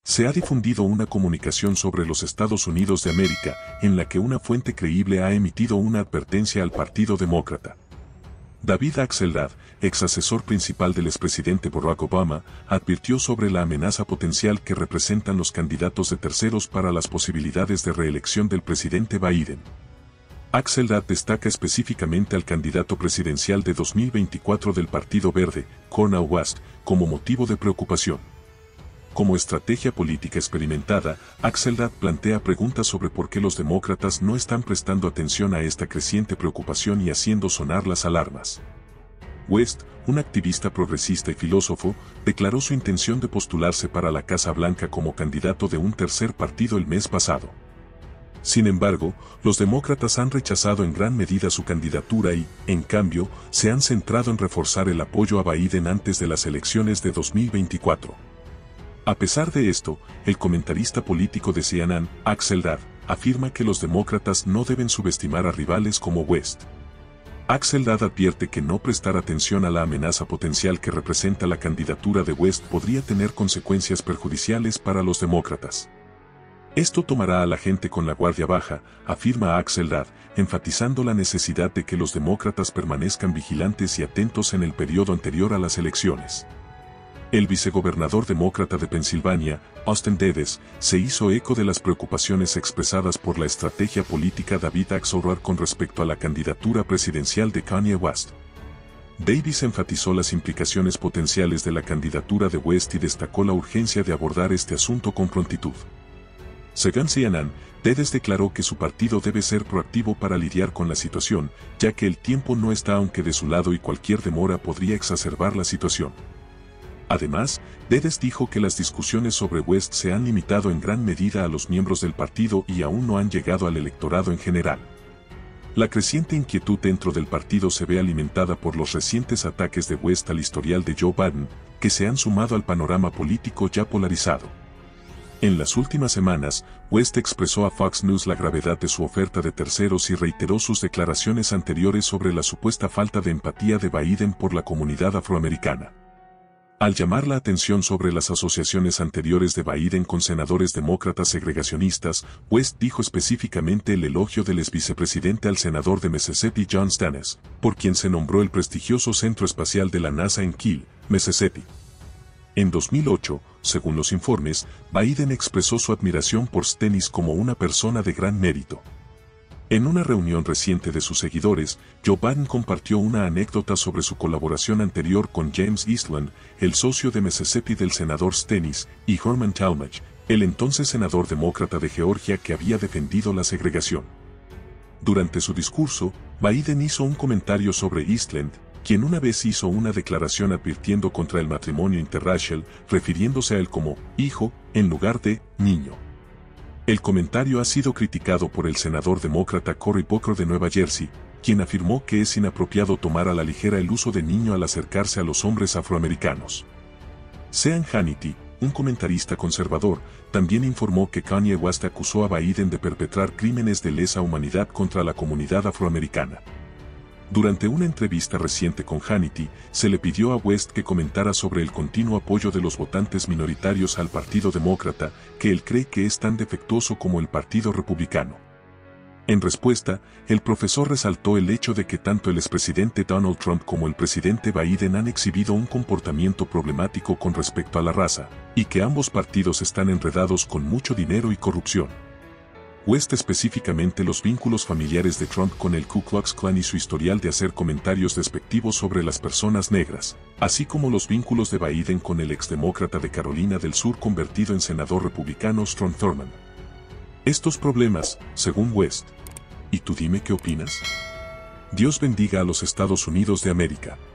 Se ha difundido una comunicación sobre los Estados Unidos de América, en la que una fuente creíble ha emitido una advertencia al Partido Demócrata. David Axelrod, ex asesor principal del expresidente Barack Obama, advirtió sobre la amenaza potencial que representan los candidatos de terceros para las posibilidades de reelección del presidente Biden. Axelrod destaca específicamente al candidato presidencial de 2024 del Partido Verde, Cornel West, como motivo de preocupación. Como estrategia política experimentada, Axelrod plantea preguntas sobre por qué los demócratas no están prestando atención a esta creciente preocupación y haciendo sonar las alarmas. West, un activista progresista y filósofo, declaró su intención de postularse para la Casa Blanca como candidato de un tercer partido el mes pasado. Sin embargo, los demócratas han rechazado en gran medida su candidatura y, en cambio, se han centrado en reforzar el apoyo a Biden antes de las elecciones de 2024. A pesar de esto, el comentarista político de CNN, Axelrod, afirma que los demócratas no deben subestimar a rivales como West. Axelrod advierte que no prestar atención a la amenaza potencial que representa la candidatura de West podría tener consecuencias perjudiciales para los demócratas. Esto tomará a la gente con la guardia baja, afirma Axelrod, enfatizando la necesidad de que los demócratas permanezcan vigilantes y atentos en el periodo anterior a las elecciones. El vicegobernador demócrata de Pensilvania, Austin Davis, se hizo eco de las preocupaciones expresadas por la estrategia política David Axelrod con respecto a la candidatura presidencial de Kanye West. Davis enfatizó las implicaciones potenciales de la candidatura de West y destacó la urgencia de abordar este asunto con prontitud. Según CNN, Davis declaró que su partido debe ser proactivo para lidiar con la situación, ya que el tiempo no está aunque de su lado y cualquier demora podría exacerbar la situación. Además, Davis dijo que las discusiones sobre West se han limitado en gran medida a los miembros del partido y aún no han llegado al electorado en general. La creciente inquietud dentro del partido se ve alimentada por los recientes ataques de West al historial de Joe Biden, que se han sumado al panorama político ya polarizado. En las últimas semanas, West expresó a Fox News la gravedad de su oferta de terceros y reiteró sus declaraciones anteriores sobre la supuesta falta de empatía de Biden por la comunidad afroamericana. Al llamar la atención sobre las asociaciones anteriores de Biden con senadores demócratas segregacionistas, West dijo específicamente el elogio del exvicepresidente al senador de Mississippi John Stennis, por quien se nombró el prestigioso centro espacial de la NASA en Kiel, Mississippi. En 2008, según los informes, Biden expresó su admiración por Stennis como una persona de gran mérito. En una reunión reciente de sus seguidores, Joe Biden compartió una anécdota sobre su colaboración anterior con James Eastland, el socio de Mississippi del senador Stennis, y Herman Talmadge, el entonces senador demócrata de Georgia que había defendido la segregación. Durante su discurso, Biden hizo un comentario sobre Eastland, quien una vez hizo una declaración advirtiendo contra el matrimonio interracial, refiriéndose a él como hijo, en lugar de niño. El comentario ha sido criticado por el senador demócrata Cory Booker de Nueva Jersey, quien afirmó que es inapropiado tomar a la ligera el uso de niño al acercarse a los hombres afroamericanos. Sean Hannity, un comentarista conservador, también informó que Kanye West acusó a Biden de perpetrar crímenes de lesa humanidad contra la comunidad afroamericana. Durante una entrevista reciente con Hannity, se le pidió a West que comentara sobre el continuo apoyo de los votantes minoritarios al Partido Demócrata, que él cree que es tan defectuoso como el Partido Republicano. En respuesta, el profesor resaltó el hecho de que tanto el expresidente Donald Trump como el presidente Biden han exhibido un comportamiento problemático con respecto a la raza, y que ambos partidos están enredados con mucho dinero y corrupción. West específicamente los vínculos familiares de Trump con el Ku Klux Klan y su historial de hacer comentarios despectivos sobre las personas negras, así como los vínculos de Biden con el exdemócrata de Carolina del Sur convertido en senador republicano Strom Thurmond. Estos problemas, según West. ¿Y tú dime qué opinas? Dios bendiga a los Estados Unidos de América.